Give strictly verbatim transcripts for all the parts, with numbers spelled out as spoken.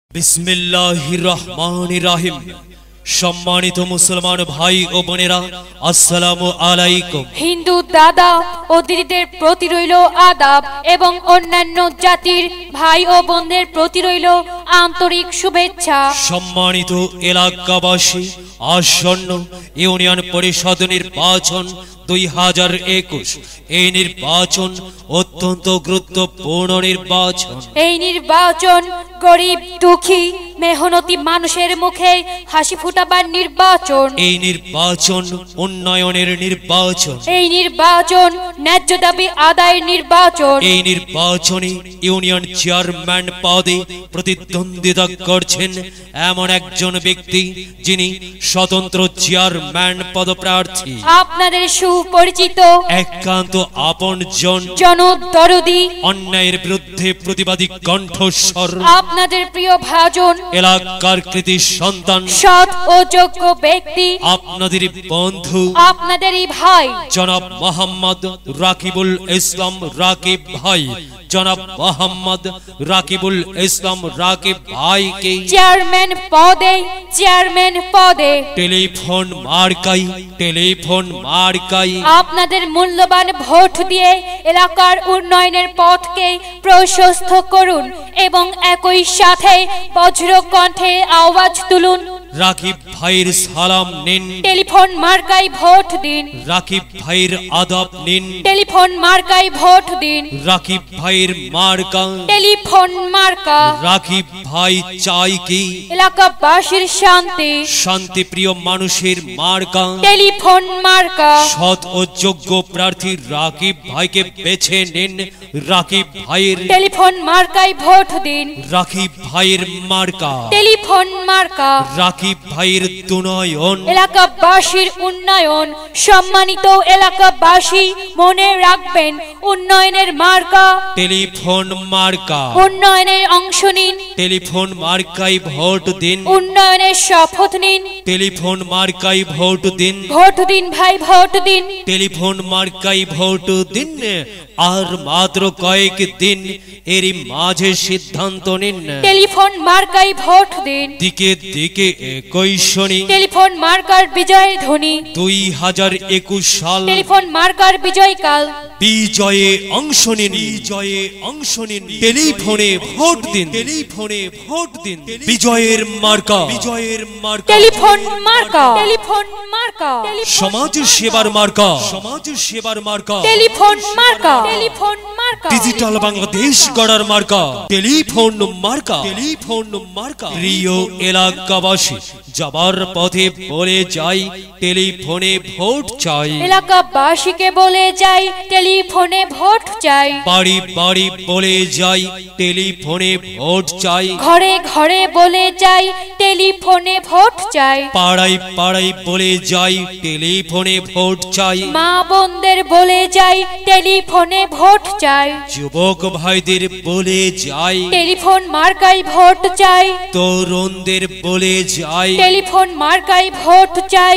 बिस्मिल्लाहिर रहमानिर रहीम। सम्मानित मुसलमान भाई ओ बोनेरा अस्सलामु आलाइकुम। हिंदू दादा ओ दिदिদের প্রতি রইল আদাব এবং অন্যান্য জাতির ভাই ও বোনদের প্রতি রইল আন্তরিক শুভেচ্ছা। সম্মানিত এলাকাবাসী, আসন্ন ইউনিয়ন পরিষদ নির্বাচন দুই হাজার একুশ এই নির্বাচন অত্যন্ত গুরুত্বপূর্ণ নির্বাচন। এই নির্বাচন গরিব দুঃখী মেহনতি মানুষের মুখে হাসি ফুটাবার নির্বাচন। এই নির্বাচন উন্নয়নের নির্বাচন। এই নির্বাচন ন্যায্য দাবি আদায়ের নির্বাচন। এই নির্বাচনে ইউনিয়ন চেয়ারম্যান পদে প্রতিদ্বন্দ্বিতা করছেন এমন একজন ব্যক্তি যিনি স্বতন্ত্র চেয়ারম্যান পদপ্রার্থী। আপনাদের সুপরিচিত একান্ত আপনজন, জনদরদি, অন্যায়ের বিরুদ্ধে প্রতিবাদী কণ্ঠস্বর, আপনাদের প্রিয় ভাজন, এলাকার কৃতি সন্তান, সৎ ও যোগ্য ব্যক্তি, আপনাদের বন্ধু, আপনাদেরই ভাই জনাব মোহাম্মদ রাকিবুল ইসলাম রাকিব ভাই। জনাব মোহাম্মদ রাকিবুল ইসলাম রাকিব ভাইকে চেয়ারম্যান পদে চেয়ারম্যান পদে টেলিফোন মার্কাই টেলিফোন মার্কাই আপনাদের মূল্যবান ভোট দিয়ে এলাকার উন্নয়নের পথকে প্রশস্ত করুন এবং একই সাথে বজ্র কণ্ঠে আওয়াজ তুলুন। রাকিব ভাইয়ের সালাম নিন, টেলিফোন মার্কাই ভোট দিন। রাকিব ভাইয়ের আদব নিন, টেলিফোন মার্কাই ভোট দিন। রাকিব ভাইয়ের মার্কা টেলিফোন মার্কা। রাকিব ভাই চাই কি এলাকাবাসীর শান্তি, শান্তিপ্রিয় মানুষের মার্কা টেলিফোন মার্কা। সৎ ও যোগ্য প্রার্থী রাকিব ভাইকে বেছে নিন। রাকিব ভাইয়ের টেলিফোন মার্কাই ভোট দিন। রাকিব ভাইয়ের মার্কা টেলিফোন মার্কা। রাকিব ভাইয়ের উন্নয়ন, এলাকাবাসীর উন্নয়ন। সম্মানিত এলাকাবাসী, মনে রাখবেন উন্নয়নের মার্কা টেলিফোন মার্কা। উন্নয়নের অংশ নিন, টেলিফোন মার্কাই ভোট দিন। উন্নয়নের শপথ নিন। টেলিফোন মার্কাই ভোট দিন। ভোট দিন ভাই, ভোট দিন। টেলিফোন মার্কাই ভোট দিন। আর মাত্র কয়েক দিন, এরই মাঝে সিদ্ধান্ত নিন। টেলিফোন মার্কাই ভোট দিন। দিকে দিকে একই শনি টেলিফোন মার্কার বিজয়ের ধ্বনি। দুই হাজার একুশ সাল টেলিফোন মার্কার বিজয়কাল। বিজয়ে অংশ নিন, বিজয়ে অংশ নিন। টেলিফোনে ভোট দিন, টেলিফোনে ভোট দিন। বিজয়ের মার্কা, বিজয়ের মার্কা টেলিফোন মার্কা। টেলিফোন মার্কা। সমাজ সেবার মার্কা, সমাজ সেবার মার্কা। টেলিফোন মার্কা। টেলিফোন মার্কা। ডিজিটাল বাংলাদেশ গড়ার মার্কা টেলিফোন মার্কা, টেলিফোন মার্কা। প্রিয় এলাকাবাসী, যাবার পথে বলে যাই টেলিফোনে ভোট চাই। এলাকাবাসীকে বলে যাই টেলিফোনে ভোট চাই। বাড়ি বাড়ি বলে যাই টেলিফোনে ভোট চাই। ঘরে ঘরে বলে যাই টেলিফোনে ভোট চাই। পাড়ায় পাড়ায় বলে যাই টেলিফোনে ভোট চাই। মা বোনদের বলে যাই টেলিফোনে ভোট চাই। যুবক ভাইদের বলে যাই টেলিফোন মার্কাই ভোট চাই। তরুণদের বলে যাই টেলিফোন মার্কাই ভোট চাই।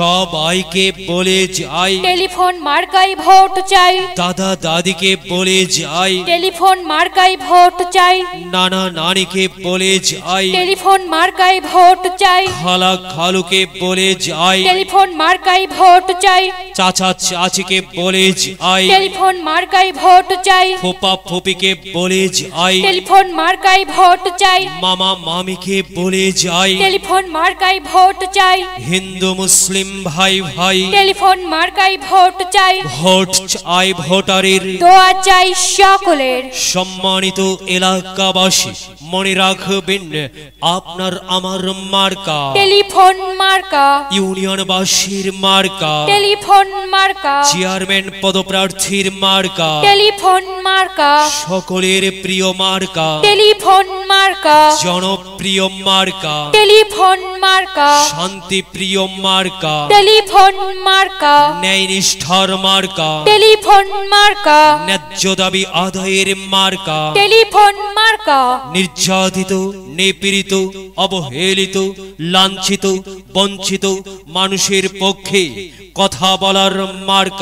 সবাইকে বলে যাই টেলিফোন মার্কাই ভোট চাই। দাদা দাদিকে বলে যাই টেলিফোন মার্কাই ভোট চাই। নানা নানিকে বলে যাই টেলিফোন মার্কাই ভোট চাই। খালা খালুকে বলে যাই টেলিফোন মার্কাই ভোট চাই। চাচা চাচিকে বলে যাই টেলিফোন মার্কাই ভোট চাই। ফুপা ফুপিকে বলে যাই টেলিফোন মার্কাই ভোট চাই। মামা মামিকে বলে যাই টেলিফোন মার্কাই ভোট চাই। হিন্দু মুসলিম ভাই ভাই টেলিফোন মার্কাই ভোট চাই। ভোট চাই ভোটারের, দোয়া চাই সকলের। সম্মানিত এলাকাবাসী, মনে রাখবেন আপনার আমার মার্কা টেলিফোন মার্কা। ইউনিয়নবাসীর মার্কা, টেলিফোন মার্কা। চেয়ারম্যান পদপ্রার্থীর মার্কা, টেলিফোন মার্কা। সকলের প্রিয় মার্কা, টেলিফোন মার্কা। জনপ্রিয় মার্কা, টেলিফোন মার্কা। শান্তিপ্রিয় মার্কা, টেলিফোন মার্কা। ন্যায় নিষ্ঠার মার্কা, টেলিফোন মার্কা। ন্যায্য দাবি আদায়ের মার্কা, টেলিফোন মার্কা। নির্যাতিত, নিপীড়িত, অবহেলিত, লাঞ্ছিত, বঞ্চিত মানুষের পক্ষে কথা বলার মার্কা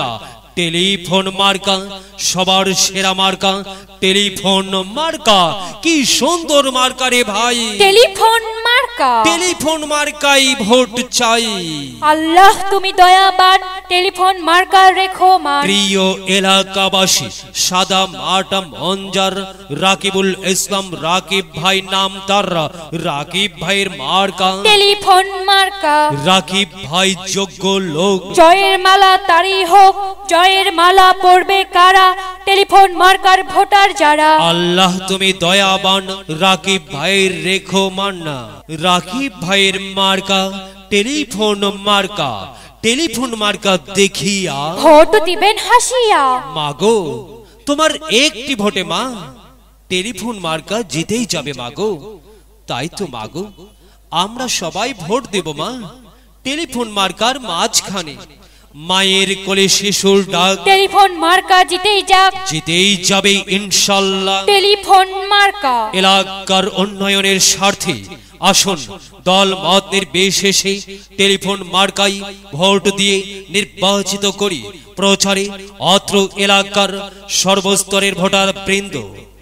টেলিফোন মার্কা, সবার সেরা মার্কা টেলিফোন মার্কা। কি সুন্দর মার্কা রে ভাই, টেলিফোন মার্কা। টেলিফোন মার্কাই ভোট চাই। আল্লাহ তুমি দয়াবান, টেলিফোন মার্কা রেখো মান। প্রিয় এলাকাবাসী, সাদা মাঠ মঞ্জার রাকিবুল ইসলাম রাকিব ভাই নাম তার, রাকিব ভাইয়ের মার্কা টেলিফোন মার্কা। রাকিব ভাই যোগ্য লোক, জয়ের মালা তারই হোক, জয়ের মালা পড়বে কারা, টেলিফোন মার্কার ভোটার যারা। আল্লাহ তুমি দয়াবান, রাকিব ভাইয়ের রেখো মান্না। রাকিব ভাইয়ের মার্কা টেলিফোন মার্কা, টেলিফোন মার্কা দেখিয়া ভোট দিবেন হাসিয়া। মাগো তোমার একটি ভোটে মা টেলিফোন মার্কা জিতেই যাবে মাগো। তাই তো মাগো আমরা সবাই ভোট দেব মা টেলিফোন মার্কার মাঝখানে। মায়ের কোলে শিশুর ডাক, টেলিফোন মার্কা জিতেই যাক, জিতেই যাবে ইনশাল্লাহ। টেলিফোন মার্কা। এলাকার উন্নয়নের স্বার্থে আসুন দল মত নির্বিশেষে টেলিফোন মার্কাই ভোট দিয়ে নির্বাচিত করি প্রচারে অত্র এলাকার সর্বস্তরের ভোটার বৃন্দ।